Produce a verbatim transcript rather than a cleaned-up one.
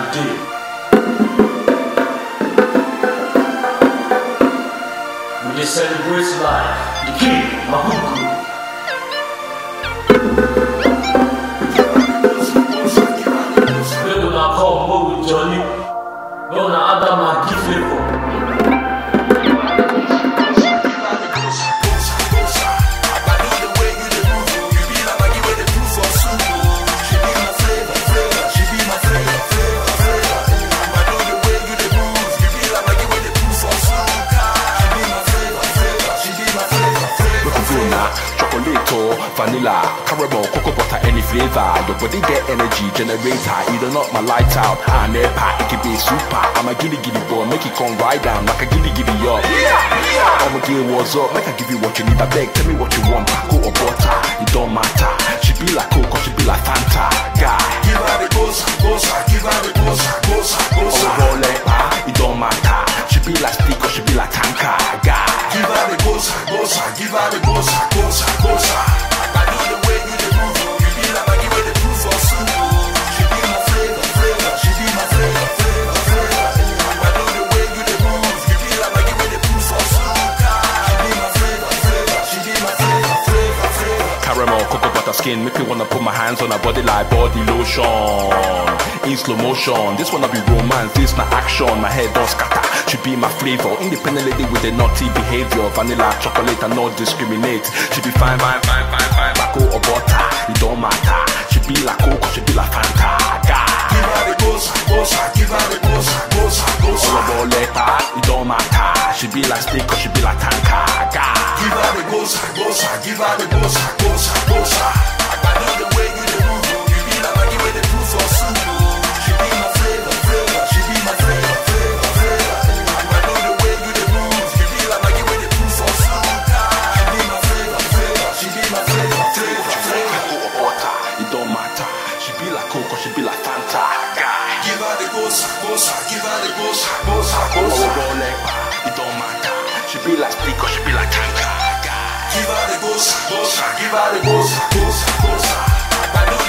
day. We dey celebrate life, the king, Mahuku. Make una come, mo with Johnny. Make una Adam and give flavor. Vanilla, caramel, cocoa butter, any flavor. Your body get energy generator. You don't knock my lights out. I'm nepa, it can be super. I'm a giddy giddy boy, make it come right down like a giddy giddy up. I'm a give what's up, make I give you what you need. I beg, tell me what you want, cocoa or butter. It don't matter. She be like Coke, she be like Fanta. Guy, give her the gosa, gosa, give her the gosa, gosa, gosa. Overall, it don't matter. She be like stick or she be like tanker. Guy, give her the gosa, gosa, give her the gosa, gosa, gosa. Skin, make me wanna put my hands on her body like body lotion. In slow motion, this wanna be romance, this not action. My head don't scatter, she be my flavor. Independent lady with a naughty behavior. Vanilla, chocolate, and not discriminate. She be fine, fine, fine, fine, fine. Cocoa or butter, it don't matter. She be like Coke, she be like Fanta. Give her the gosa, gosa, give her the gosa, gosa, gosa. All about it don't matter. She be like stick or she be like tanker. Give her the gosa, gosa, give her the gosa, gosa, gosa. I know the way you dey move, you be like Maggie with the proof for soup. She be my flavor, flavor, she be my flavor, flavor, flavor. I know the way you dey move, you be like Maggie with the proof for soup. She be my flavor, flavor, she be my flavor, flavor, flavor. Cocoa or butter, it don't matter. She be like Coke or she be like Fanta. Give her the gosa, gosa, give her the gosa, gosa, gosa. It don't matter. She be like stick or she be like tanker. Give her the gosa, gosa, give her the gosa, gosa, gosa. I know